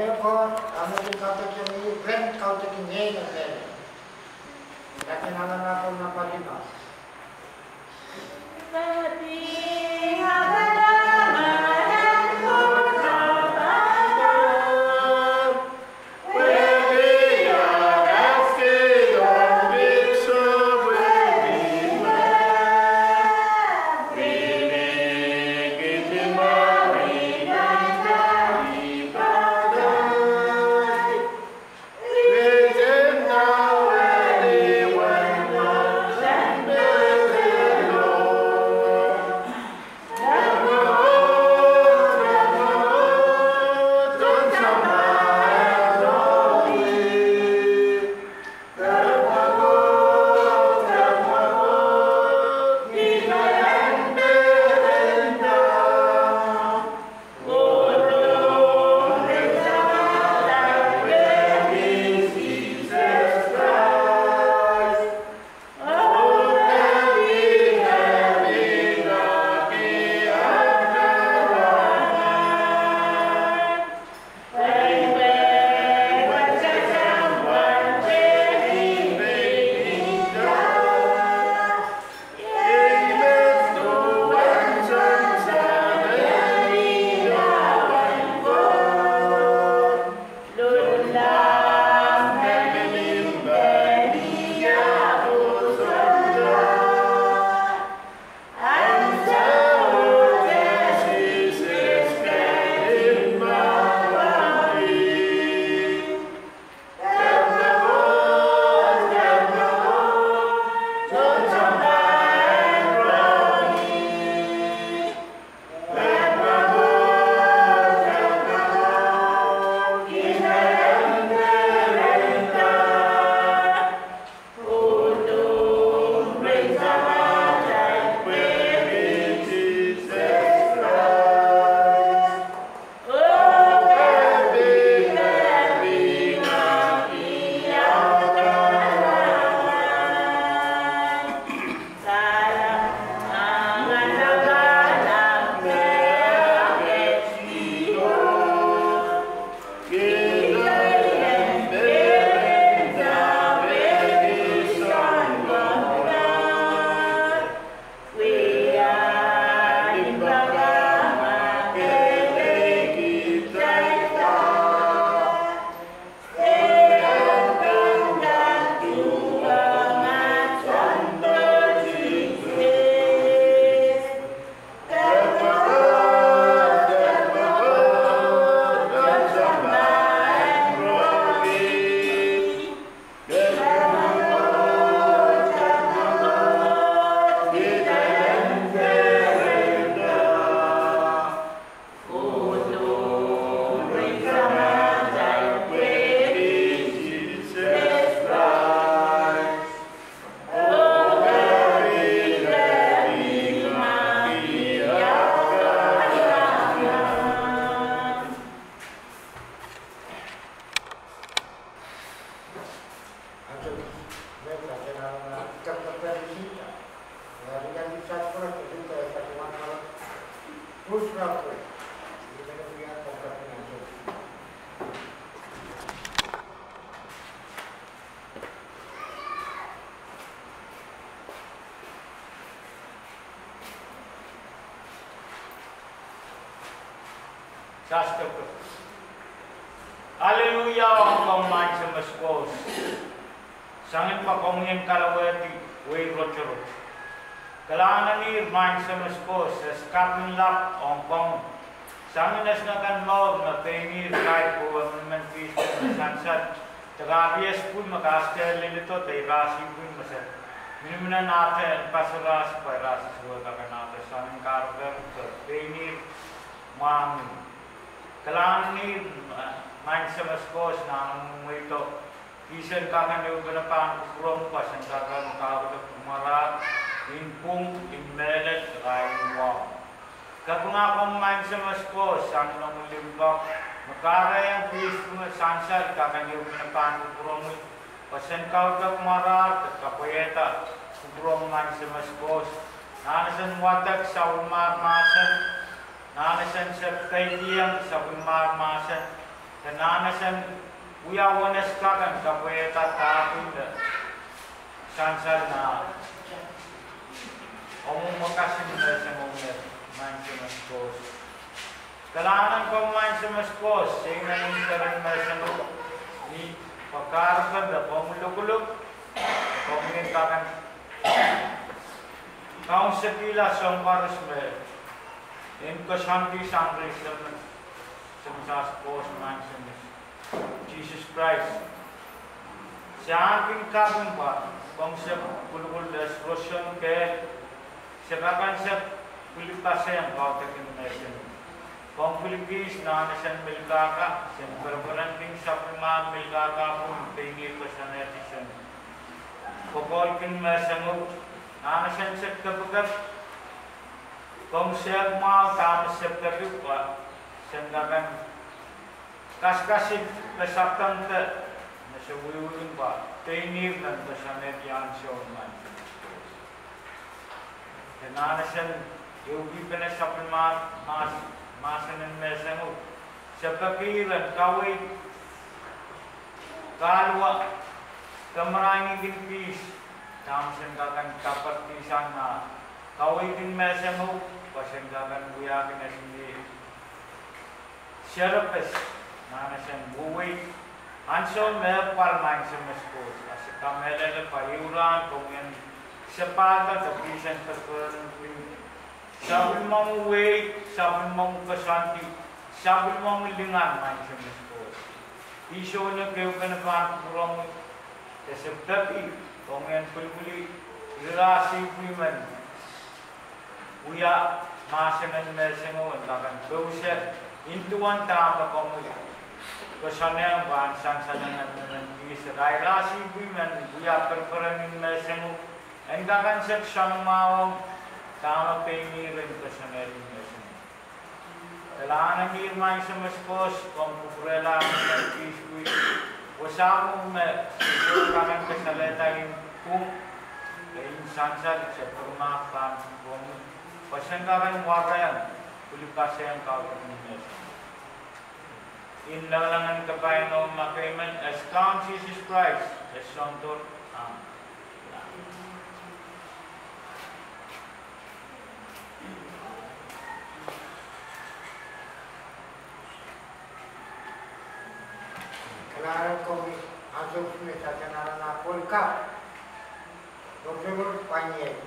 therefore, aming kautek yung grand kautek yung ngayon ng ngayon. Nakinala na po na palimas. Haleluya ang pamain sa maskos. Sangit pa pamungin kalawati way rochero. Kailangan ni main sa maskos sa skapin lap ang pang. Sangin nas na kan log na tengi kahit po ang manfis na sansat. Tagabias pun makastel nito tay rasi pun masat. Minumuna natin pasuras pa rasi suwa ka natin sangin karber tengi mang. Kailangan ni main sa maskos na ang ito. Isan kakan yung ganapan kurang pasan kakan makakabot umarat, impung, immelet, kain wow. Kapag akong main sa maskos, ang nang limbak, makara yung piso ng sansal kakan yung ganapan kurang pasan kakabot umarat, kapayeta, kurang main sa maskos. Nanasan watak sa umarmasan, nanasan sa kaitiyang sa umarmasan. Tenanasan uya wanas kakan kapwe tatapin sansal na omong makasin na sa mga mindset mas kos. Kailangan ko mindset mas kos, sing nangyayari na sa ni pakarapad na pamulog-ulog, pamulingkakan. Kaung sa pila sa paras me, in ko shanti sangre sa mga kos mindset mas Jesus Christ. Siya aking kabang ba, kung siya pulukul das rosyon ke, siya kakan siya pulipasa yang kau tekin mesin. Kung Pilipis na nasan milkaka, siya berberanting sa pima milkaka pun tinggi personalitasyon. Pukul kin mesengu, na nasan siya kapagap, kung siya mau tamas siya kapagap, siya kakan kas-kasih kesaktan te, nasa wuyuling ba, tinir dan kesanet yang sioman. Kenana sen, yogi penesapan masanan mesengu, sepakiran kawin, kalwa, kemarangi ginpis, tamsen kakan kapat di sana, kawin din mesengu, pasen kakan buyakin na sendiri. Serapes, nana sen buway anso me parmain sa meskos as kamele payuran kungen sepata tapisan perkuran sabun mong way sabun mong kasanti sabun mong lingan main sa meskos iso na kayo kanapan kurang keseptapi kungen pulpuli relasi priman uya masanan mesengo takan bauset intuan tama komunik kesannya bahasan sanangan menangis rairasi biman buya perperangan mesengu engkakan seksang mau tama pengirin kesannya mesengu kailangan ngirmay sa maskos kung kukurela menangis kui wasamu me sigurkan kesaletahin kung insansal sa permakan kung pasangkaran warayan kulipasayang kawin mesengu in lalangan kapayan o makaiman as count Jesus Christ as Santor. Kailangan ko asok sa kanala na polka. Doktor Panyel.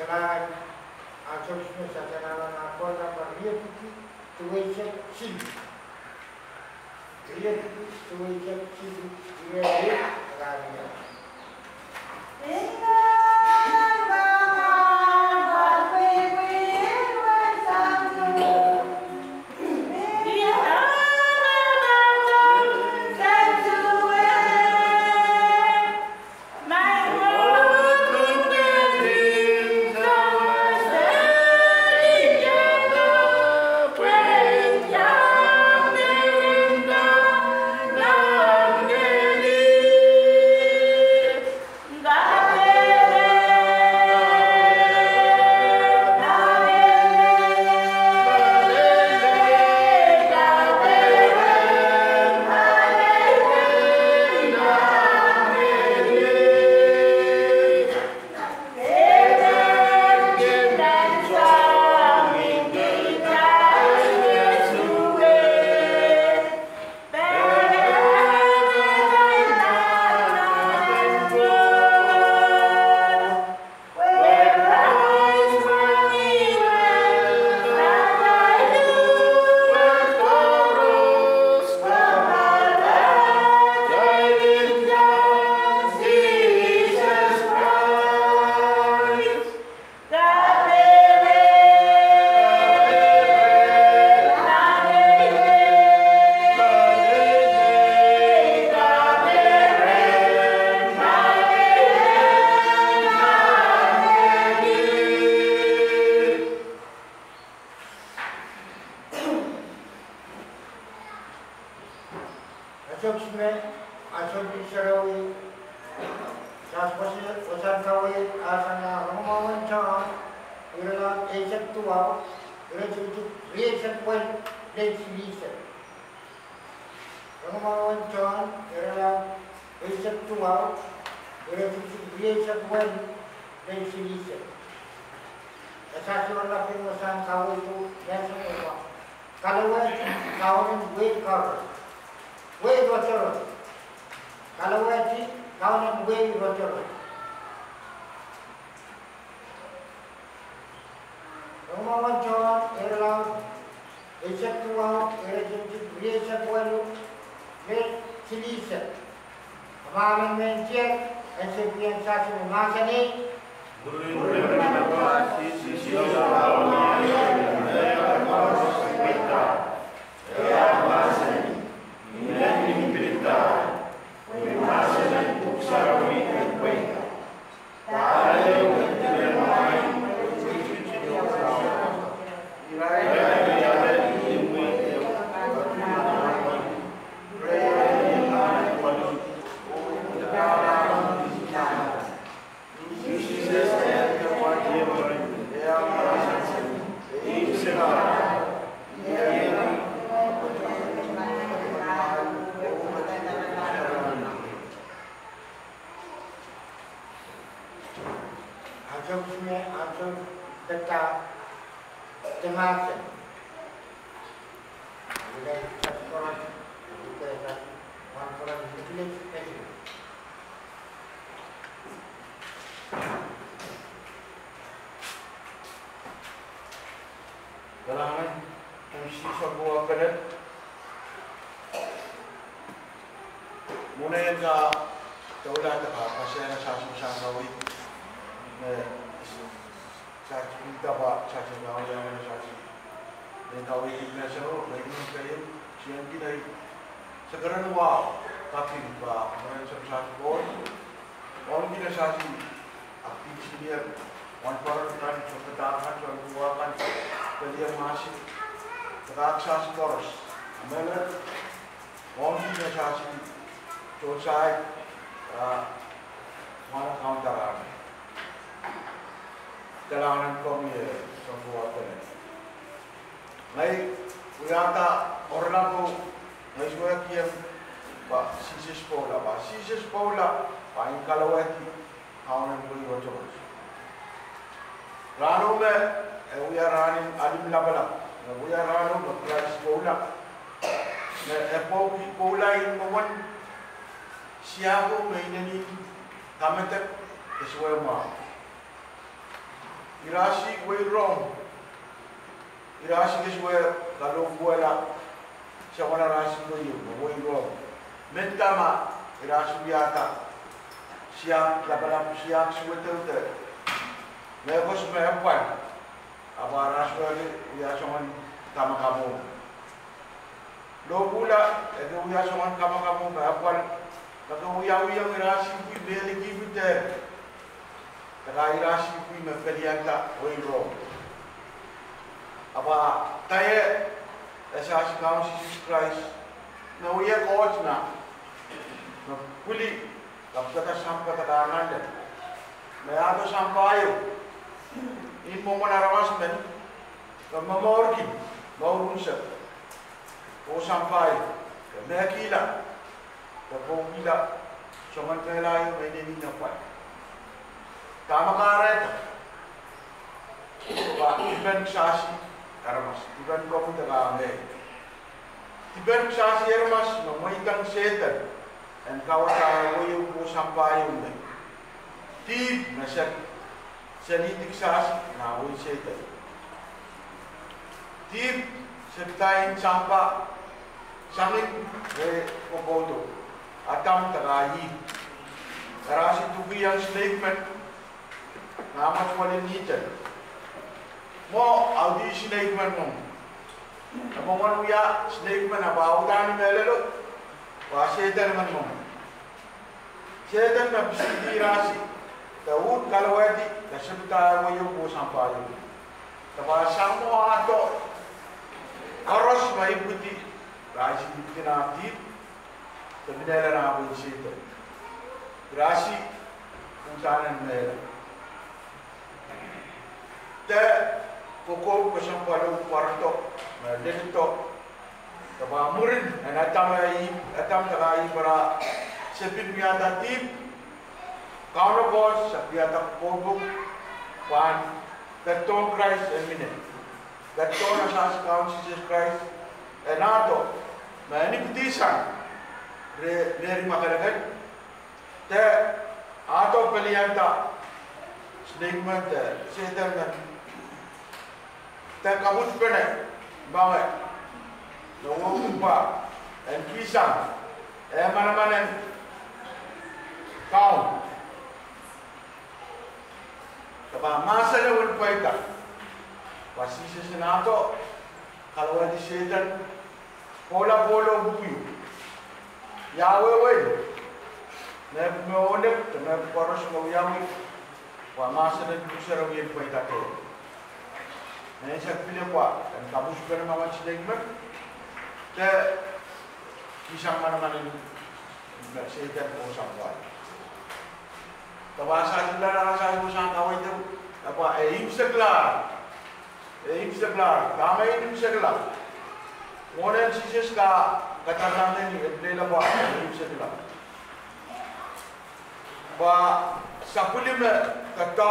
Kailangan ang solusyon sa kailangan ako na reality situation sili. Reality situation sili. Reality kaya. Kailangan kung sa buwan ka na. Muna yan ka kaulat ka kasi na sa gawin. Sa kita pa sa gawin yan sa yung gawin na siya o naging kayo siya kinay sa karanawa kapin ba maraming sa buwan. Orang kita sa aktivis niya one part kan sa pagdakan sa buwan Kalian masih teraksas koros. Amelia, orang ini sasi, selesai mana kauntaran. Jalan kami semua ini. Nai, uyata orang aku, nai semua kian pak sisi sekolah, paling kalau itu kawan boleh bocor. Lalu we are running alim labala. We are running the class cola. The cola in one Siago mainly commented as well. irasi way wrong. Irasi ke suwe kalau buala siapa rasi way wrong. Mentama irasi biata siap labalap siap suwe tu. Mereka semua apa? Apa rasi dia cuman kama kamu. Lo pula itu dia cuman kama kamu apa? Kalau yang irasi pun beli kita. Kalau irasi pun membeli anda way wrong. Apa tanya asas kaum Jesus Christ na uya coach na puli kapta sampai tekanan dan na ato sampayo in mo manarawas men kamamorki maurunsa o sampayo nakila kapongila soman kailayo may nini pa tama karet ba ibang sasi Armas, iban ko pun terangnya. Iban sasi armas, memuikan setan, dan kawat awoyu ko sampai unde. Tib nasak senitik sasi na awoy setan. Tib setain sampa sangit kokodo, atam terayi. Karasi tubi yang statement, namat walin nitan. Mo audi snake man mo. Amo man uya snake man abaw dani melelo. Wa setan man mo. Setan na bisiti rasi. Daud kalawadi nasibta mo yung po sampayo. Taba samo ato. Aros may buti. Rasi buti na aktif. Taminela na ako yung setan. Rasi kung saan mela. Pokok pasang palu kuarto, dito, kaba murin, atam tagai para sepit miata tip, kau bos sepiata kobuk, pan, keton Christ emine, keton asas kaum Jesus Christ, enato, ini petisan, dari makarakan, te atau pilihan tak, sedikit setan kan. Tak kabut pernah, bawa, nunggu kumpa, dan pisang, mana-mana kau, tapi masa ni pun baiklah, pasti sesuatu kalau ada setan, pola buyu, ya wewe, nak mengondek, nak poros mengawi, wah masa ni pusara yang baiklah tu. Nah, saya pilih apa? Dan kamu suka nama sedikit, te pisang mana-mana ini, saya tidak mau sampai. Tapi asal jelas saya mau sampai itu apa? Im seglar, kami im seglar. Modern sisi kata ini bela apa? Im seglar. Bah, sapulim kata,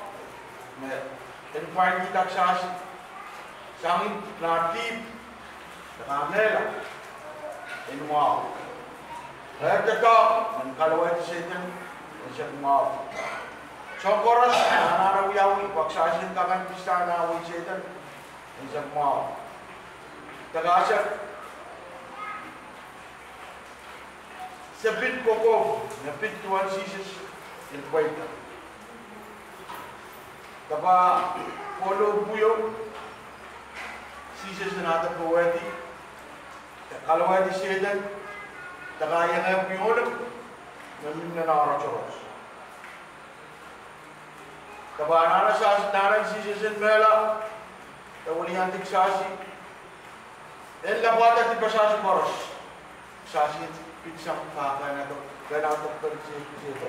invite kita sasi, sangit natif, kamera, inwal. Kita kalau ada setan, macam mau. Sokoros, anak rawi waksasin takkan bisa nawi setan, macam mau. Terasa sebit pokok, sebit tuan sisis invite. Kapa follow buyo sisa senata poeti kalau ada sedan tagayan na buyo namin na narachoros kapa nana sa naran sisa sen mela tawalihan tik sasi en labata ti pasasi moros sasi pitsang paka na to ganatok percaya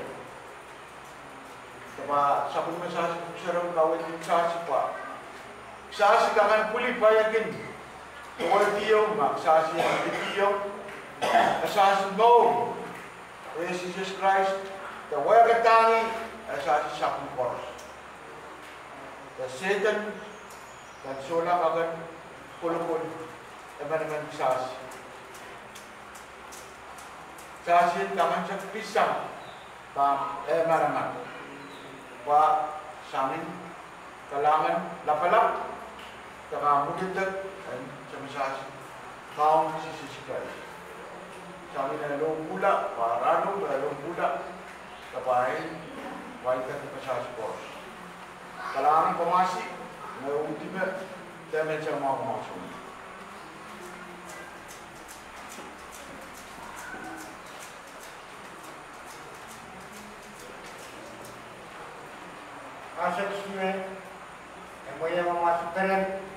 Kapa sabun masasi sarang kawin din sasi pa. Sasi kakan puli bayakin. Kuwartiyo, maksasi ang bitiyo. Asasi mo. Jesus Christ. Tawag katangi. Asasi sakong koros. The Satan. Dan sola kagan kulukul. Naman sasi. Sasi kakan sa pisang. Maraman. Wa samin kalangan lapalap, mudidat, dan sama-sama kaum sisi sekali. Kami na long pula, parado na long pula, kapay, waitan di pasas pos. Kalangan pemasi, na ultimate, dahil sa mga masuk. Asal semua yang boleh memasuk dalam